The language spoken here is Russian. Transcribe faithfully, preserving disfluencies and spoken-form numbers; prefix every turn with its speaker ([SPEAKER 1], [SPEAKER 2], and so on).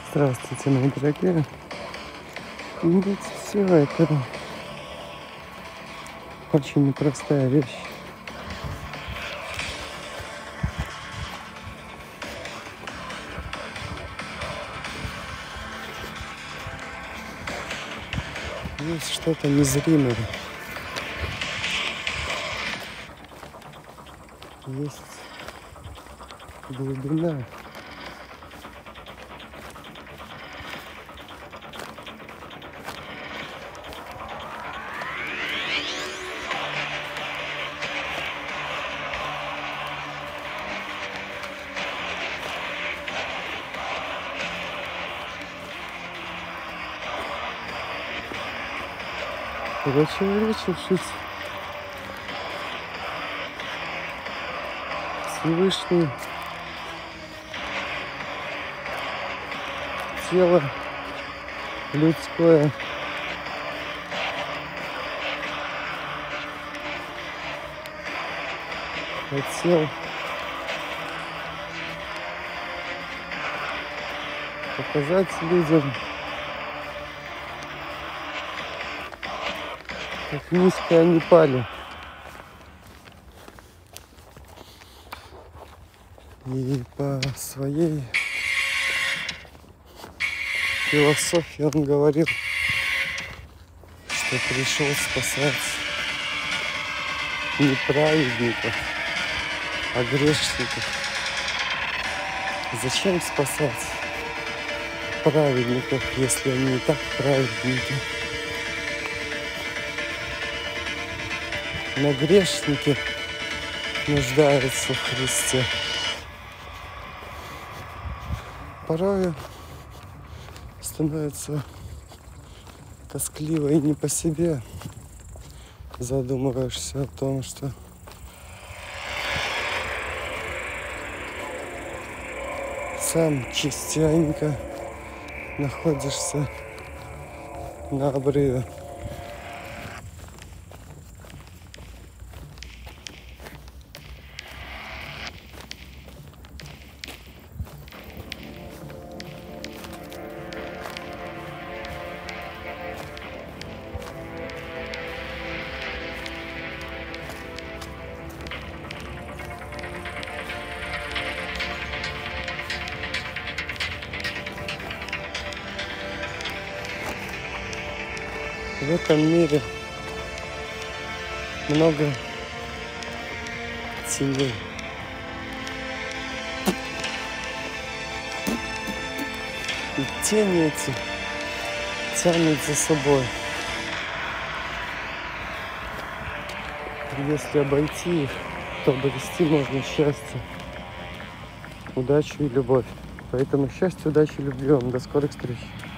[SPEAKER 1] Здравствуйте, мои дорогие. Видите, все это очень непростая вещь. Есть что-то незримое. Есть глубина. Прочеловечившись, Всевышний тело людское хотел показать людям, как низко они пали. И по своей философии он говорил, что пришел спасать не праведников, а грешников. Зачем спасать праведников, если они и так праведники? Но грешники нуждаются в Христе. Порой становится тоскливо и не по себе. Задумываешься о том, что сам частенько находишься на обрыве. В этом мире много теней. И тени эти тянут за собой. Если обойти их, то обрести можно счастье, удачу и любовь. Поэтому счастья, удачи и любви вам. До скорых встреч.